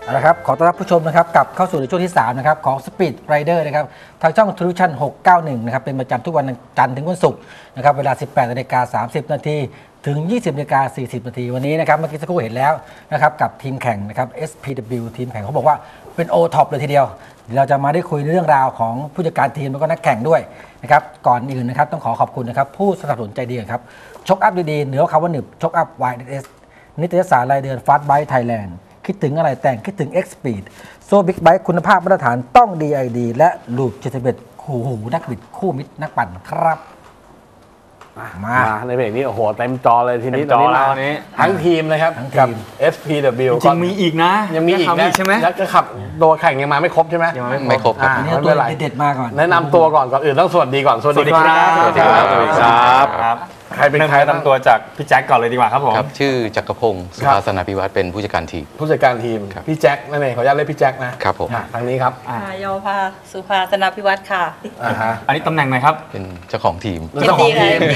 นะครับขอต้อนรับผู้ชมนะครับกลับเข้าสู่ในช่วงที่3นะครับของ Speed Rider นะครับทางช่อง Television 691นะครับเป็นประจำทุกวันจันทร์ถึงวันศุกร์นะครับเวลา 18:30 น. ถึง 20:40 น. วันนี้นะครับเมื่อกี้สักครู่เห็นแล้วนะครับกับทีมแข่งนะครับ SPW ทีมแข่งเขาบอกว่าเป็น O-Top เลยทีเดียวเราจะมาได้คุยเรื่องราวของผู้จัดการทีมแล้วก็นักแข่งด้วยนะครับก่อนอื่นนะครับต้องขอขอบคุณนะครับผู้สนับสนุนใจดีครับชกอัพดีๆเหนือคำว่าหนึบชกอัพ YS นิตยสารรายเดือน Fast Bike Thailandคิดถึงอะไรแต่งคิดถึง X-Speed โซ่บิ๊กไบค์คุณภาพมาตรฐานต้อง DID และลูป71คู่หูนักบิดคู่มิตรนักปั่นครับมาในเบรกนี้โอ้โหเต็มจอเลยทีนี้ตอนนี้ทั้งทีมนะครับกับ SPW จริงมีอีกนะยังมีอีกนะใช่ไหมแล้วก็ขับตัวแข่งยังมาไม่ครบใช่ไหมยังไม่ครบครับนี่ตัวเด็ดมาก่อนแนะนำตัวก่อนอื่นต้องสวัสดีก่อนสวัสดีครับสวัสดีครับใครเป็นใครนำตัวจากพี่แจ็คก่อนเลยดีกว่าครับผมครับชื่อจักรพงศ์สุภาสนาภิวัฒน์เป็นผู้จัดการทีมพี่แจ็คนั่นเองขออนุญาตเรียกพี่แจ็คนะครับผมทางนี้ครับโยภาสุภาสนาภิวัฒน์ค่ะอันนี้ตำแหน่งไหนครับเป็นเจ้าของทีมเจ้าของทีม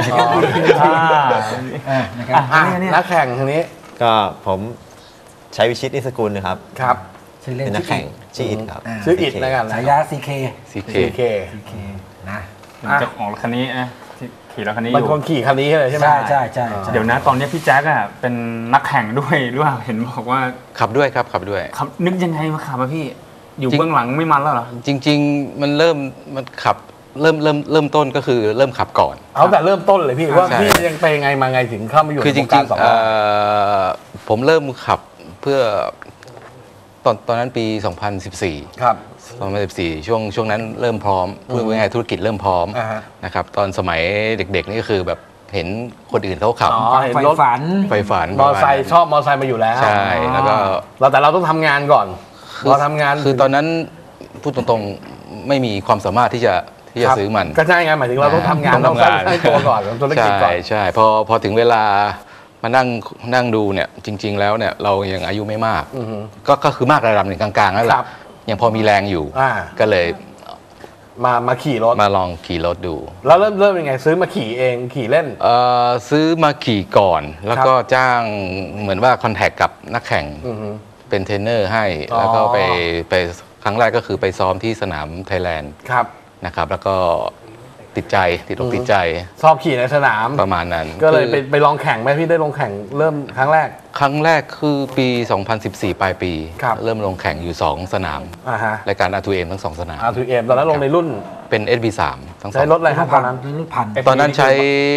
นักแข่งทางนี้ก็ผมใช้วิชิตอิสกุลนะครับครับเป็นนักแข่งชื่ออิดครับชื่ออิดนะกันฉายา CK นะเจ้าของคันนี้ขี่รถคันนี้มันคนขี่คันนี้เลยใช่ไหมใช่เดี๋ยวนะตอนนี้พี่แจ็คอ่ะเป็นนักแข่งด้วยหรือเปล่าเห็นบอกว่าขับด้วยครับขับด้วยนึกยังไงมาขับมาพี่อยู่เบื้องหลังไม่มันแล้วเหรอจริงๆมันขับเริ่มต้นก็คือเริ่มขับก่อนเอาแต่เริ่มต้นเลยพี่ว่าพี่ยังไปไงมาไงถึงเข้ามาอยู่ในวงการสองล้อผมเริ่มขับเพื่อตอนนั้นปี 2014 ครับ 2014ช่วงนั้นเริ่มพร้อมพูดง่ายๆธุรกิจเริ่มพร้อมนะครับตอนสมัยเด็กๆนี่ก็คือแบบเห็นคนอื่นเขาขับไฟฝันมอไซค์ชอบมอไซค์มาอยู่แล้วใช่แล้วก็แต่เราต้องทำงานก่อนเราทำงานคือตอนนั้นพูดตรงๆไม่มีความสามารถที่จะซื้อมันก็ใช่ไงหมายถึงเราต้องทำงานต้องสร้างตัวก่อนธุรกิจก่อนใช่พอถึงเวลามานั่งดูเนี่ยจริงๆแล้วเนี่ยเรายังอายุไม่มากก็คือมากระดับหนึ่งกลางๆนั่นแหละยังพอมีแรงอยู่ก็เลยมาขี่รถมาลองขี่รถดูแล้วเริ่มยังไงซื้อมาขี่เองขี่เล่นซื้อมาขี่ก่อนแล้วก็จ้างเหมือนว่าคอนแทคกับนักแข่งเป็นเทรนเนอร์ให้แล้วก็ไปครั้งแรกก็คือไปซ้อมที่สนามไทยแลนด์นะครับแล้วก็ติดใจชอบขี่ในสนามประมาณนั้นก็เลยไปลองแข่งไหมพี่ได้ลงแข่งเริ่มครั้งแรกคือปี 2014 ปลายปีเริ่มลงแข่งอยู่2สนามรายการ R2M ทั้ง2สนาม R2M ตอนนั้นลงในรุ่นเป็น SB3 ทั้ง2 ใช้รถอะไรครับตอนนั้นตอนนั้นใช้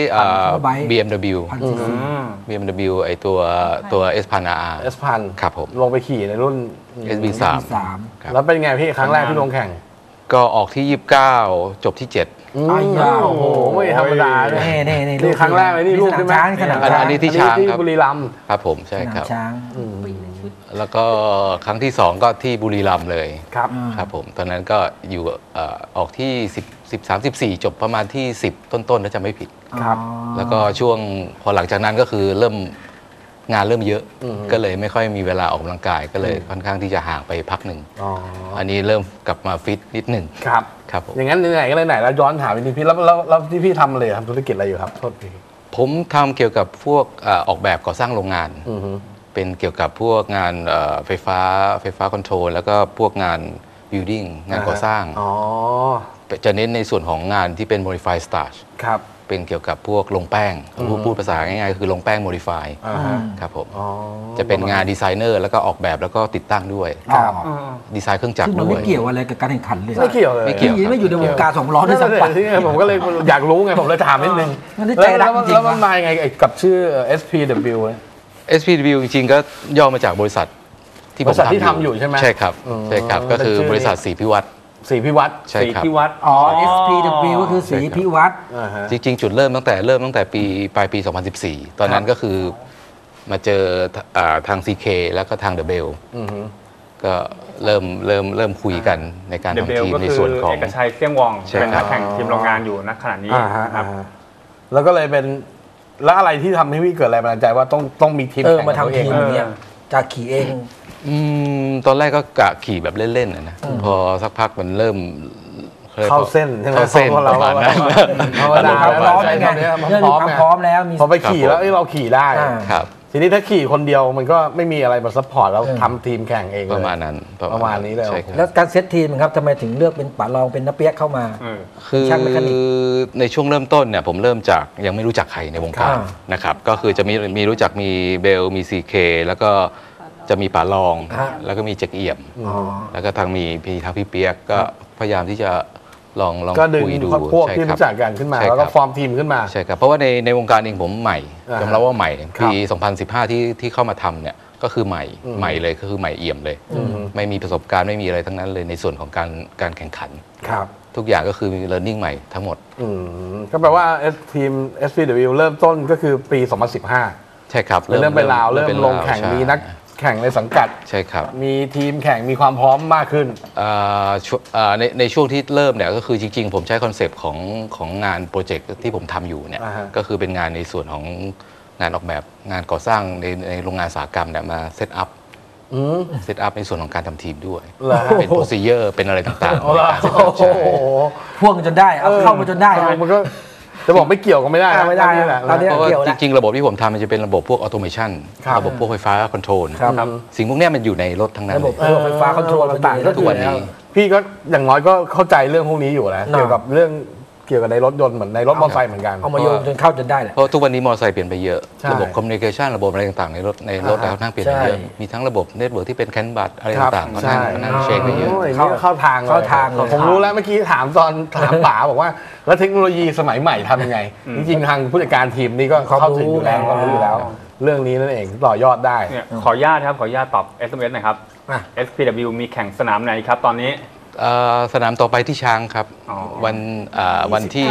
BMW ไอตัว S1000 RR ครับผมลงไปขี่ในรุ่น SB3 แล้วเป็นไงพี่ครั้งแรกที่ลงแข่งก็ออกที่29จบที่7 โอ้โหไม่ธรรมดาเลยนี่ครั้งแรกเลยนี่ลูกใช่ไหมอันนี้ที่ช้างครับบุรีรัมย์ครับผมใช่ครับแล้วก็ครั้งที่2ก็ที่บุรีรัมย์เลยครับผมตอนนั้นก็อยู่ออกที่13-14จบประมาณที่10ต้นๆถ้าจำไม่ผิดแล้วก็ช่วงพอหลังจากนั้นก็คืองานเริ่มเยอะก็เลยไม่ค่อยมีเวลาออกกำลังกายก็เลยค่อนข้างที่จะห่างไปพักหนึ่งอันนี้เริ่มกลับมาฟิตนิดหนึ่งครับผมอย่างนั้นไหนก็ไหนแล้วย้อนถามพี่แล้วที่พี่ทำอะไรทำธุรกิจอะไรอยู่ครับโทษพี่ผมทำเกี่ยวกับพวกออกแบบก่อสร้างโรงงานเป็นเกี่ยวกับพวกงานไฟฟ้าคอนโทรลแล้วก็พวกงาน building งานก่อสร้างจะเน้นในส่วนของงานที่เป็น modify starch เป็นเกี่ยวกับพวกลงแป้งพูดภาษาง่ายๆคือลงแป้ง modify ครับผมจะเป็นงานดีไซเนอร์แล้วก็ออกแบบแล้วก็ติดตั้งด้วยดีไซน์เครื่องจักรด้วยไม่เกี่ยวอะไรกับการแข่งขันเลยไม่เกี่ยวเลยไม่อยู่ในวงการ2ล้อด้วยซ้ำไปผมก็เลยอยากรู้ไงผมเลยถามนิดนึงแล้วมันมาไงกับชื่อ SPW SPW จริงๆก็ย่อมาจากบริษัทที่ทำอยู่ใช่ไหมใช่ครับก็คือบริษัทศรีพิวัตรใช่ครับ SPW ก็คือศรีพิวัตรจริงๆจุดเริ่มตั้งแต่ปลายปี 2014 ตอนนั้นก็คือมาเจอทาง CK แล้วก็ทาง The Bell ก็เริ่มคุยกันในการทำทีมในส่วนของเอกชัยเสี่ยงวองเป็นนักแข่งทีมโรงงานอยู่ณขณะนี้ครับแล้วก็เลยเป็นแล้วอะไรที่ทำให้พี่เกิดแรงบันดาลใจว่าต้องมีทีมมาทำทีมอย่างเงี้ยจากขี่เองตอนแรกก็กะขี่แบบเล่นๆนะพอสักพักมันเริ่มเข้าเส้นใช่ไหมเข้าเส้นประมาณนั้นพร้อมแล้วพอไปขี่แล้วเราขี่ได้ทีนี้ถ้าขี่คนเดียวมันก็ไม่มีอะไรมาซัพพอร์ตแล้วทำทีมแข่งเองเลยประมาณนั้นประมาณนี้เลยใช่ครับแล้วการเซตทีมครับทำไมถึงเลือกเป็นป๋ารองเป็นนักเปียกเข้ามาคือช่างเมคานิกในช่วงเริ่มต้นเนี่ยผมเริ่มจากยังไม่รู้จักใครในวงการอ่านะครับก็คือจะมีรู้จักมีเบลมี CK แล้วก็จะมีป๋าลอง แล้วก็มีเจ็กเอี่ยม แล้วก็ทางมีทางพี่เปียกก็พยายามที่จะลองก็ดึงคุยดูพวกใช่ที่ครับรู้จักกันขึ้นมาใช่แล้วก็ครับฟอร์มทีมขึ้นมาใช่ครับ เพราะว่าในวงการเองผมใหม่อ่าฮะยอมรับว่าใหม่ครับปี 2015 ที่เข้ามาทำเนี่ยก็คือใหม่เลยก็คือใหม่เอี่ยมเลย ไม่มีประสบการณ์ไม่มีอะไรทั้งนั้นเลยในส่วนของการแข่งขันครับทุกอย่างก็คือมี learning ใหม่ทั้งหมดก็แปลว่าทีม SPW เริ่มต้นก็คือปี 2015 ใช่ครับเริ่มไปลาวเริ่มป็นลงแข่งใช่มีนักแข่งในสังกัดใช่ครับมีทีมแข่งมีความพร้อมมากขึ้นในช่วงที่เริ่มเนี่ยก็คือจริงๆ ผมใช้คอนเซปต์ของงานโปรเจกต์ที่ผมทำอยู่เนี่ยอ่าฮะก็คือเป็นงานในส่วนของงานออกแบบงานก่อสร้างในโรงงานอุตสาหกรรมเนี่ยมาเซตอัพในส่วนของการทำทีมด้วยเหรอฮะเป็นโปรซีเจอร์เป็นอะไรต่างๆโอ้โหในการเซตอัพใช่พ่วงจนได้เอาเข้ามาจนได้มันก็จะบอกไม่เกี่ยวกันไม่ได้นะไม่ได้นี่แหละตอนนี้เพราะว่าเกี่ยวจแล้วริงๆ ระบบที่ผมทำมันจะเป็นระบบพวกออโตเมชันครับระบบพวกไฟฟ้าคอนโทรลครับสิ่งพวกเนี้ยมันอยู่ในรถทั้งนั้นระบบเลยไฟฟ้าคอนโทรลต่างๆทุกวันนี้พี่ก็อย่างน้อยก็เข้าใจเรื่องพวกนี้อยู่นะน่ะเกี่ยวกับเรื่องเกี่ยวกับในรถยนต์เหมือนในรถมอเตอร์ไซค์เหมือนกันเอามาโยงจนเข้าจนได้แหละเพราะทุกวันนี้มอเตอร์ไซค์เปลี่ยนไปเยอะใช่ระบบคอมมิวนิเคชันระบบอะไรต่างๆในรถแล้วนั่งเปลี่ยนไปเยอะใช่มีทั้งระบบเน็ตเวิร์กที่เป็นแคนบัสอะไรครับต่างๆก็ใช่นั่งเช็คไปเยอะโนี่ก็เข้าทางเข้าทางเลยผมรู้แล้วเมื่อกี้ถามตอนถามป๋าบอกว่าแล้วเทคโนโลยีสมัยใหม่ทำยังไง จริงๆทางผู้จัดการทีมนี่ก็เข้าถึงอยู่แล้วความรู้อยู่แล้ว เรื่องนี้นั่นเองต่อยอดได้เนี่ยขออนุญาตครับขออนุญาตตอบ SMS หน่อยครับอ่ะ SPW มีแข่งสนามไหนครับตอนนี้สนามต่อไปที่ช้างครับอ๋อวันที่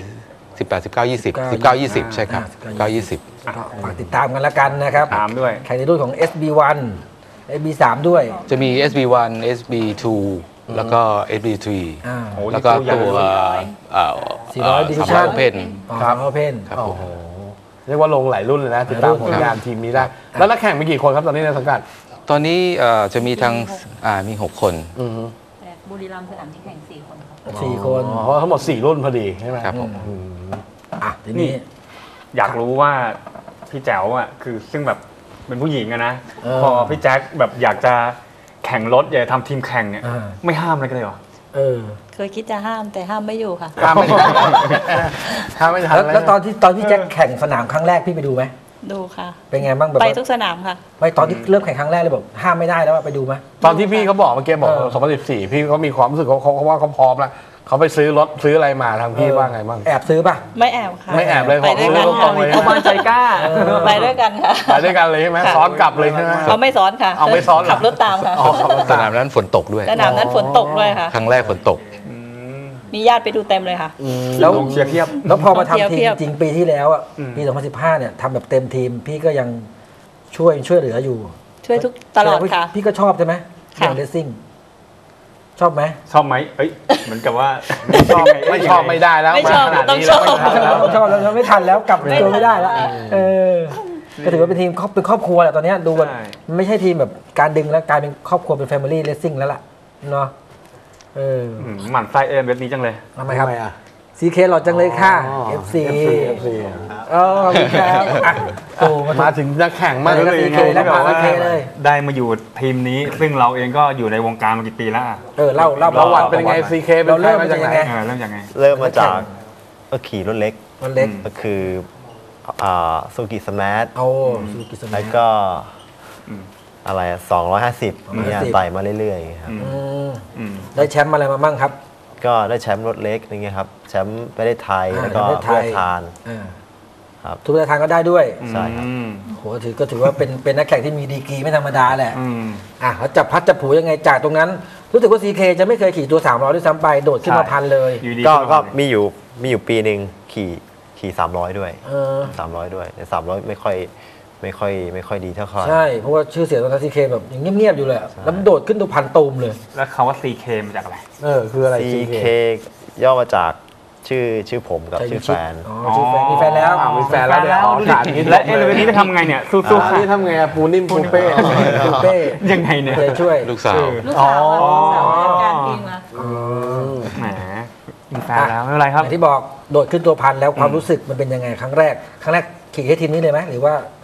18 19 20 19 20 ใช่ครับ 19 20 ก็ฝากติดตามกันแล้วกันนะครับตามด้วยแข่งในรุ่นของ SB1 SB3 ด้วยจะมี SB1 SB2 แล้วก็ SB3 อ่าโอ้แล้วก็นี่ตัวใหญ่ตัว 400 division 300 Open ครับโอเพนครับผมเรียกว่าลงหลายรุ่นเลยนะติดตามผลงานทีมนี้ได้ แล้วนักแข่งมีกี่คนครับตอนนี้ในสังกัดตอนนี้จะมีทั้งมี 6 คนแต่บุรีรัมย์สนามที่แข่ง4 คนครับ 4 คนเพราะทั้งหมด 4 รุ่นพอดีใช่ไหมครับผมอ่ะทีนี้อยากรู้ว่าพี่แจ๋วอ่ะคือซึ่งแบบเป็นผู้หญิงอะนะเออพอพี่แจ็คแบบอยากจะแข่งรถอยากจะทำทีมแข่งเนี่ยอ่าไม่ห้ามอะไรกันเลยเหรอเออเคยคิดจะห้ามแต่ห้ามไม่อยู่ค่ะถ้าไม่ทันถ้าไม่ทันแล้วตอนที่แจ็คแข่งสนามครั้งแรกพี่ไปดูไหมดูค่ะเป็นไงบ้างแบบไปว่าทุกสนามค่ะไม่ตอนที่เริ่มแข่งครั้งแรกเลยแบบห้ามไม่ได้แล้วอะไปดูไหมตอนที่พี่เขาบอกเมื่อกี้บอก 2014 พี่เขามีความรู้สึกเขาว่าเขาพร้อมแล้วเขาไปซื้อรถซื้ออะไรมาทางพี่ว่าไงบ้างแอบซื้อป่ะไม่แอบค่ะไม่แอบเลยไปด้วยกันขอค่ะรู้เขาบ้านใจกล้าไปด้วยกันค่ะไปด้วยกันเลยใช่ไหมค่ะซ้อนกลับเลยใช่ไหมเขาไม่ซ้อนค่ะเอาไม่ซ้อนเหรอขับรถตามค่ะอ๋อขับรถสตามนามนั้นฝนตกด้วยสนามนั้นฝนตกด้วยค่ะครั้งแรกฝนตกมีญาติไปดูเต็มเลยค่ะแล้วลงเชียร์เพียบแล้วพอมาทำทีเพีมยบจริงปีที่แล้วอ่ะปี 2015 เนี่ยทำแบบเต็มทีม พี่ก็ยังช่วยเหลืออยู่ช่วยทุกตลอดค่ะพี่ก็ชอบใช่ไหมค่ะอย่างเรซซิ่งชอบไหมชอบไหมเอ้ยเหมือนกับว่าไม่ชอบไม่ได้แล้วไม่ชอบาขนาดต้องนี้ชอบแล้วไม่ชอบแล้วชอบแล้วไม่ทันแล้วกลับตัวไม่ได้แล้วเออก็ถือว่าเป็นทีมเป็นครอบครัวแหละตอนเนี้ยดูแบบใช่มันไม่ใช่ทีมแบบการดึงแล้วกลายเป็นครอบครัวเป็นแฟมิลี่เรซซิ่งแล้วล่ะเนาะเออหมั่นไส้เว็บนี้จังเลยทำไมครับทำไมอ่ะ CK หล่อจังเลยค่ะอ๋อ FC FC เออขอบคุณครับอ่ะโตมามาถึงนักแข่งมากเลยเลย CK แล้วมา CK เลยได้มาอยู่ทีมนี้ ซึ่งเราเองก็อยู่ในวงการมากี่ปีแล้วอะเออเล่าประวัติเป็นไง CK เป็นเราใครเริ่มมามาจาจาก กไหนยังไงเริ่มยังไงเริ่มมาจากก็ขี่รถเล็กมันเล็กก็คือซูกิสมาร์ทเอาสุกิสมาแล้วก็อะไรอะ250เนี่ยไต่มาเรื่อยๆครับได้แชมป์อะไรมาบ้างครับก็ได้แชมป์รถเล็กอย่างเงี้ยครับแชมป์ประเทศไทยแล้วก็ประเทศไทเพื่ยอทานอ่าครับทุกประธานก็ได้ด้วยใช่ครับโหก็ถือว่าเป็นนักแข่งที่มีดีกรีไม่ธรรมดาแหละอืมอ่ะแล้วจับพัดจับผูยังไงจากตรงนั้น รู้สึกว่า CK จะไม่เคยขี่ตัว300ด้วยซ้ำไปโดดขึ้นมาใช่พันเลยอยู่ดีก็ขึ้นมาก็เลยมีอยู่ปีหนึ่งขี่300ด้วยเออ 300ด้วยแต่300ไม่ค่อยดีเท่าไหร่ใช่ เพราะว่าชื่อเสียงของ CK แบบยังเงียบๆอยู่เลยอะแล้วมันโดดขึ้นตัวพันตูมเลยแล้วคำว่า CK มาจากอะไรคืออะไร CK ย่อมาจากชื่อผมกับชื่อแฟนอ๋อชื่อแฟนมีแฟนแล้วมีแฟนแล้วเดี๋ยวออกขาดนิดและเว็บนี้จะทำไงเนี่ยสู้ๆค่ะนี่ทำไงอะปูนิ่มปูเป้คุณเป้ยังไงเนี่ยเลยช่วยลูกสาวลูกสาวค่ะลูกสาวผู้จัดการทีมค่ะแหมมีแฟนแล้วไม่เป็นไรครับอย่างที่บอกโดดขึ้นตัวพันแล้วความรู้สึกมันเป็นยังไงครั้งแรกขี่ให้ทีมนี้เลยไหมหรือว่า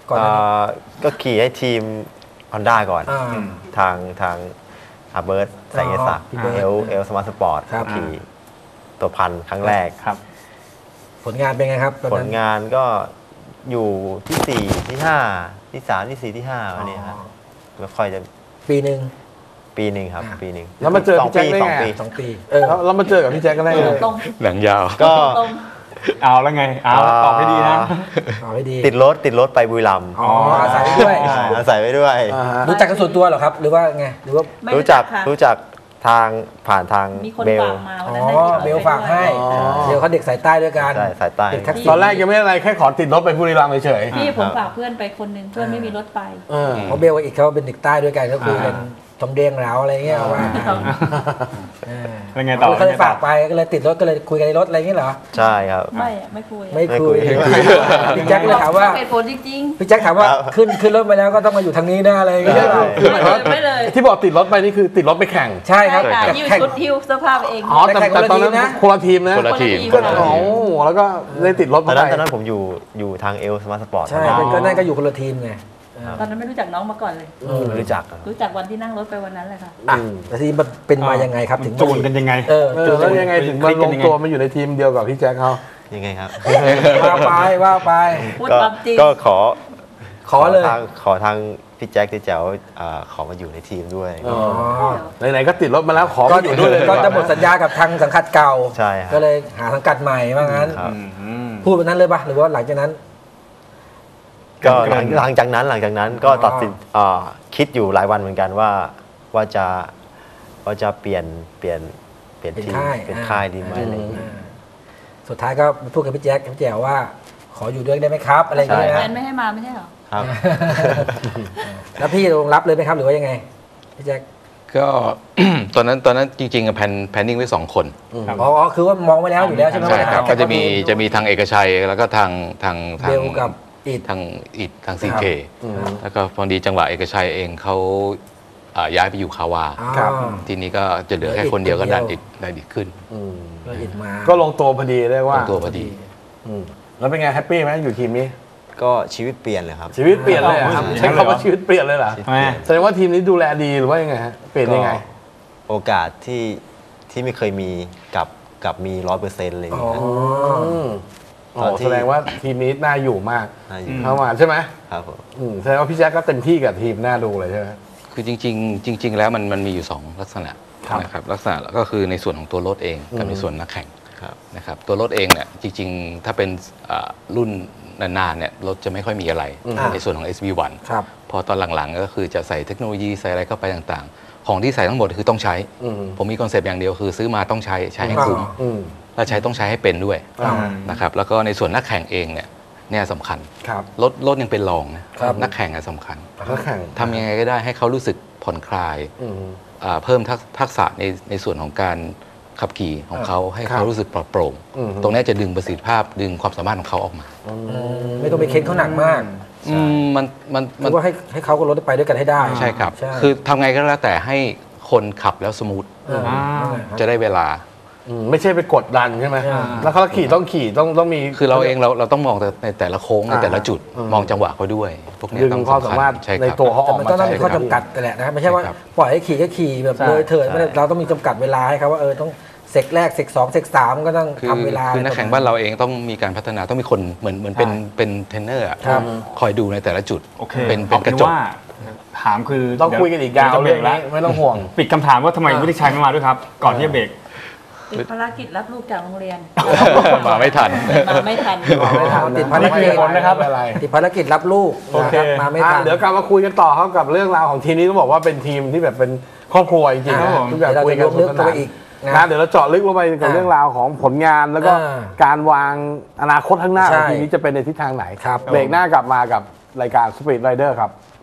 ก่อนหน้านี้ก็ขี่ให้ทีม Honda ก่อนอ่าทางอาเบิร์ตแสงเอศักดิ์พี่เบิร์ตเอลสมาร์ทสปอร์ตครับขี่ตัวพันครั้งแรกครับผลงานเป็นไงครับตอนผนั้ลนงานก็อยู่ที่ 4 ที่ 5 ที่ 3 ที่ 4 ที่ 5วันนี้ครับไม่ค่อยจะปีหนึ่งปีหนึ่งครับอ่าปีหนึ่งแล้วมาเจอพี่แจ็คได้สองไงปี 2 ปีแล้วมาเจอกับพี่แจ็คกันได้ไงตรงหนังยาวก็ตรงเอาแล้วไง เอาตอบให้ดีนะเอาให้ดีติดรถไปบุรีรัมย์อ๋ออาศัยด้วยใช่อาศัยไว้ด้วยอ่าฮะรู้จักกันส่วนตัวเหรอครับ หรือว่าไงหรือว่าไม่รู้จักค่ะรู้จักทางผ่านทางมีคนเบลฝากมาอ๋วันอนั้นได้ติดรถเบลฝากให้อ๋อเบลเขาเด็กสายใต้ด้วยกันใช่สายใต้เด็กแท็กซี่ตอนแรกยังไม่อะไรแค่ขอติดรถไปบุรีรัมย์เฉยพี่ผมฝากเพื่อนไปคนหนึ่งเพื่อนไม่มีรถไปๆเออเพราะเบลกับอีกเขาเป็นเด็กใต้ด้วยกันก็คุยกันทองเดียงเหลาอะไรเงี้ยว่าแล้วไงต่อเขาเลยฝากไปก็เลยติดรถก็เลยคุยกันในรถอะไรเงี้ยเหรอใช่ครับไม่อะไม่คุยไม่คุยไม่คุยพี่แจ็คเลยถามว่าเหตุผลจริงพี่แจ็คถามว่าครับขึ้นรถมาแล้วก็ต้องมาอยู่ทางนี้นะอะไรเงี้ยๆไม่เลยไม่เลยที่บอกติดรถไปนี่คือติดรถไปแข่งใช่ครับค่ะแต่ยิ้วแข่งชุดหิ้วเสื้อผ้าไปเองอ๋อแต่ตอนนั้นคนละทีมนะคนละทีมคนละทีมโอ้โหแล้วก็เลยติดรถตอนมานั้นไปตอนนั้นผมอยู่ทางเอลสมาร์ทสปอร์ตใช่เป็นก็นั่นก็อยู่คนละทีมไงตอนนั้นไม่รู้จักน้องมาก่อนเลยรู้จักครับรู้จักวันที่นั่งรถไปวันนั้นเลยค่ะอ่ะแต่ทีมันเป็นมายังไงครับถึงจูนกันยังไงเออแล้วยังไงถึงมาลงตัวมาอยู่ในทีมเดียวกับพี่แจ็คเขายังไงครับว่าไปพูดความจริงก็ขอเลยขอทางพี่แจ็คที่แจ๋วขอมาอยู่ในทีมด้วยอ๋อไหนๆก็ติดรถมาแล้วขอก็มาอยู่ด้วยเลยก็จะหมดสัญญากับทางสังกัดเก่าใช่ครับก็เลยหาสังกัดใหม่ว่างั้นครับพูดแบบนั้นเลยปะหรือว่าหลังจากนั้นก็หลังจากนั้นก็ตัดสินคิดอยู่หลายวันเหมือนกันว่าจะเปลี่ยนทีมเป็นค่ายดีไหมอะไรอย่างเงี้ยสุดท้ายก็พูดกับพี่แจ๊คพี่แจ๋วว่า ขออยู่ด้วยได้ไหมครับ อะไรอย่างเงี้ยแฟนะนไม่ให้มาไม่ใช่เหรอครับแล้วพี่ลงรับเลยไหมครับหรือว่ายังไงพี่แจ๊คก็ ตอนนั้นจริงๆแพนนิ่งไว้2 คนอ๋อคือว่ามองไว้แล้วอยู่แล้วใช่ไหมใช่ครับว่าก็จะมีทางเอกชัยแล้วก็ทางเบลกับอิดทางอิดทางซีเคแล้วก็พอดีจังหวะเอกชัยเองเขาย้ายไปอยู่คาวาครับทีนี้ก็จะเหลือแค่คนเดียวก็ดันอิดขึ้นก็อิดมาก็ลงตัวพอดีเรียกว่าตัวพอดีแล้วเป็นไงแฮปปี้ไหมอยู่ทีมนี้ก็ชีวิตเปลี่ยนเลยครับชีวิตเปลี่ยนเลยเหรอครับใช่ใช้คำว่าชีวิตเปลี่ยนเลยเหรอชีวิตเปลี่ยนแสดงว่าทีมนี้ดูแลดีหรือว่ายังไงฮะเปลี่ยนยังไงโอกาสที่ไม่เคยมีกับมี100%เลยอ๋อนะโอ้แสดงว่าทีมนี้น่าอยู่มากน่าอยู่เข้ามาใช่ไหมครับผมแสดงว่าพี่แจ๊คก็เต็มที่กับทีมน่าดูเลยใช่ไหมคือจริง ๆ แล้วมันมีอยู่ 2 ลักษณะครับนะครับลักษณะก็คือในส่วนของตัวรถเองกับในส่วนนักแข่งครับนะครับตัวรถเองเนี่ยจริงๆ ถ้าเป็นรุ่นนานๆเนี่ยรถจะไม่ค่อยมีอะไรในส่วนของ SV1 ครับพอตอนหลังๆก็คือจะใส่เทคโนโลยีใส่อะไรเข้าไปต่างๆ ของที่ใส่ทั้งหมดคือต้องใช้ ผมมีคอนเซปต์อย่างเดียวคือซื้อมาต้องใช้ให้คุ้มอืมและใช้ต้องใช้ให้เป็นด้วยอ่านะครับแล้วก็ในส่วนนักแข่งเองเนี่ยสำคัญครับรถยังเป็นรองนะครับนักแข่งสำคัญก็แข่งทำยังไงก็ได้ให้เขารู้สึกผ่อนคลายอืมเพิ่มทักษะในส่วนของการขับขี่ของเขาให้ครับเขารู้สึกปลอดโปร่งอืมตรงนี้จะดึงประสิทธิภาพดึงความสามารถของเขาออกมาไม่ต้องไปเค้นเขาหนักมากมันคือว่าให้เขากับรถไปด้วยกันให้ได้ใช่ครับใช่คือทำไงก็แล้วแต่ให้คนขับแล้วสมูท จะได้เวลาไม่ใช่ไปกดดันใช่ไหมแล้วเขาขี่ต้องมีคือเราเองเราต้องมองในแต่ละโค้งในแต่ละจุดมองจังหวะเขาด้วย พวกนี้ดึงต้องความสำสาคัญมารถใช่ในครับตัวเขาอแต่อกมันมาต้องมีข้อใช่จำกัดแต่แหละนะครับไม่ใช่ว่าใช่ครับปล่อยให้ขี่ก็ขี่แบบใช่โดยเถิดไม่ได้เราต้องมีจำกัดเวลาให้เขาว่าต้องเซกแรกเซก2เซก3ก็ต้องคือทำเวลาคือนักแข่งบ้านเราเองต้องมีการพัฒนาต้องมีคนเหมือนเป็นเทรนเนอร์อะครับคอยดูในแต่ละจุดโอเคเป็นเอากระจกว่าถามคือต้องคุยกันอีกยาวจะเบรเรื่องกแล้วนี้ไม่ต้องห่วงปิดคำถามว่าทำไมวุฒิชัยไม่มาด้วยครับ ก่อนที่จะเบรกติดภารกิจรับลูกจากโรงเรียนมาไม่ทันมาไม่ทันติดภารกิจไม่นะครับอะไรติดภารกิจรับลูกโอเคนะครับมาไม่ทันเดี๋ยวกลับมาคุยกันต่อครับกับเรื่องราวของทีมนี้ต้องบอกว่าเป็นทีมที่แบบเป็นครอบครัวจริงๆครับนะผมทุกอย่างคุยกันเดี๋ยวเราจะลึกเข้าไปอีกนะนะเดี๋ยวเราเจาะลึกลงไปกับเรื่องราวของผลงานแล้วก็อ่าการวางอนาคตข้างหน้าของใช่ทีมนี้จะเป็นในทิศทางไหนครับเบรกหน้ากลับมากับรายการ Speed Rider ครับ